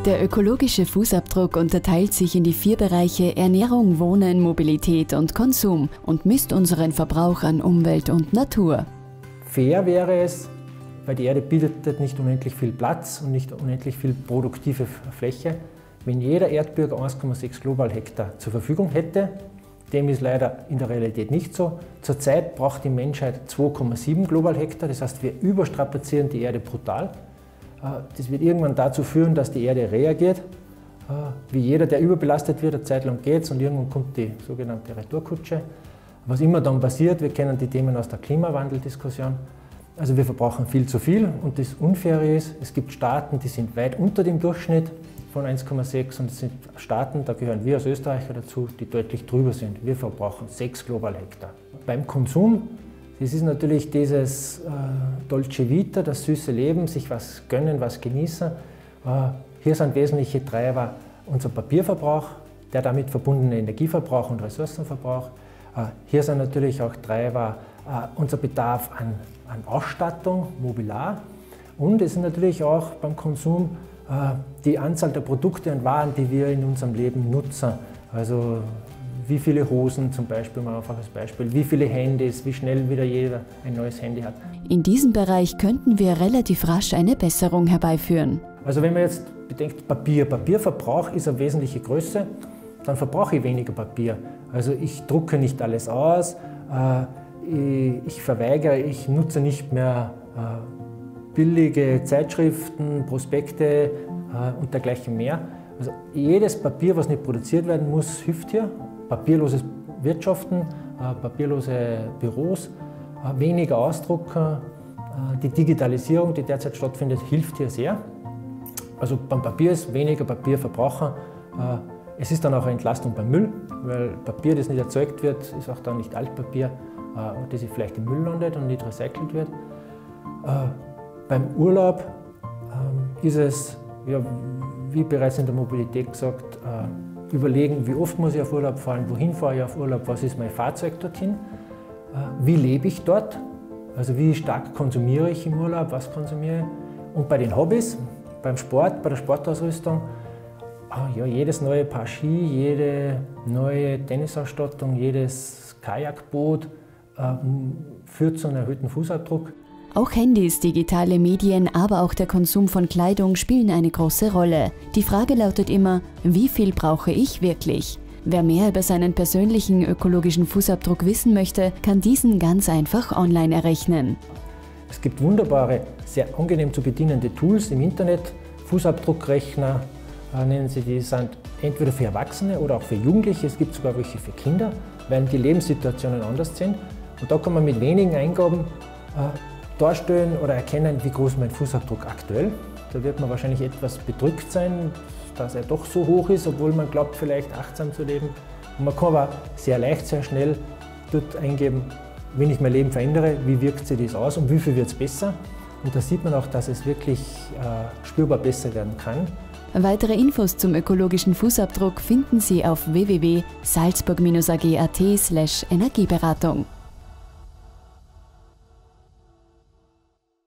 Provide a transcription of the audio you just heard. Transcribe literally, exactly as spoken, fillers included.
Der ökologische Fußabdruck unterteilt sich in die vier Bereiche Ernährung, Wohnen, Mobilität und Konsum und misst unseren Verbrauch an Umwelt und Natur. Fair wäre es, weil die Erde bietet nicht unendlich viel Platz und nicht unendlich viel produktive Fläche, wenn jeder Erdbürger eins Komma sechs Globalhektar zur Verfügung hätte. Dem ist leider in der Realität nicht so. Zurzeit braucht die Menschheit zwei Komma sieben Globalhektar, das heißt, wir überstrapazieren die Erde brutal. Das wird irgendwann dazu führen, dass die Erde reagiert. Wie jeder, der überbelastet wird, eine Zeit lang geht es und irgendwann kommt die sogenannte Retourkutsche. Was immer dann passiert, wir kennen die Themen aus der Klimawandeldiskussion. Also wir verbrauchen viel zu viel und das Unfaire ist, es gibt Staaten, die sind weit unter dem Durchschnitt von eins Komma sechs und es sind Staaten, da gehören wir als Österreicher dazu, die deutlich drüber sind. Wir verbrauchen sechs Globalhektar. Beim Konsum, das ist natürlich dieses äh, Dolce Vita, das süße Leben, sich was gönnen, was genießen. Äh, hier sind wesentliche Treiber unser Papierverbrauch, der damit verbundene Energieverbrauch und Ressourcenverbrauch. Äh, hier sind natürlich auch Treiber äh, unser Bedarf an, an Ausstattung, Mobiliar. Und es ist natürlich auch beim Konsum äh, die Anzahl der Produkte und Waren, die wir in unserem Leben nutzen. Also wie viele Hosen zum Beispiel, mal einfach als Beispiel, wie viele Handys, wie schnell wieder jeder ein neues Handy hat. In diesem Bereich könnten wir relativ rasch eine Besserung herbeiführen. Also wenn man jetzt bedenkt, Papier, Papierverbrauch ist eine wesentliche Größe, dann verbrauche ich weniger Papier. Also ich drucke nicht alles aus, ich verweigere, ich nutze nicht mehr billige Zeitschriften, Prospekte und dergleichen mehr. Also jedes Papier, was nicht produziert werden muss, hilft hier. Papierloses Wirtschaften, äh, papierlose Büros, äh, weniger Ausdrucker, äh, die Digitalisierung, die derzeit stattfindet, hilft hier sehr. Also beim Papier ist weniger Papier verbrauchen. Äh, es ist dann auch eine Entlastung beim Müll, weil Papier, das nicht erzeugt wird, ist auch dann nicht Altpapier, äh, das vielleicht im Müll landet und nicht recycelt wird. Äh, beim Urlaub äh, ist es, ja, wie bereits in der Mobilität gesagt, äh, überlegen, wie oft muss ich auf Urlaub fahren, wohin fahre ich auf Urlaub, was ist mein Fahrzeug dorthin, äh, wie lebe ich dort, also wie stark konsumiere ich im Urlaub, was konsumiere ich. Und bei den Hobbys, beim Sport, bei der Sportausrüstung, äh, ja, jedes neue Paar Ski, jede neue Tennisausstattung, jedes Kajakboot äh, führt zu einem erhöhten Fußabdruck. Auch Handys, digitale Medien, aber auch der Konsum von Kleidung spielen eine große Rolle. Die Frage lautet immer, wie viel brauche ich wirklich? Wer mehr über seinen persönlichen ökologischen Fußabdruck wissen möchte, kann diesen ganz einfach online errechnen. Es gibt wunderbare, sehr angenehm zu bedienende Tools im Internet, Fußabdruckrechner äh, nennen sie die, sind entweder für Erwachsene oder auch für Jugendliche, es gibt sogar welche für Kinder, weil die Lebenssituationen anders sind. Und da kann man mit wenigen Eingaben äh, darstellen oder erkennen, wie groß mein Fußabdruck aktuell. Da wird man wahrscheinlich etwas bedrückt sein, dass er doch so hoch ist, obwohl man glaubt, vielleicht achtsam zu leben. Und man kann aber sehr leicht, sehr schnell dort eingeben, wenn ich mein Leben verändere, wie wirkt sich das aus und wie viel wird es besser. Und da sieht man auch, dass es wirklich äh, spürbar besser werden kann. Weitere Infos zum ökologischen Fußabdruck finden Sie auf w w w punkt salzburg Bindestrich a g punkt a t slash Energieberatung.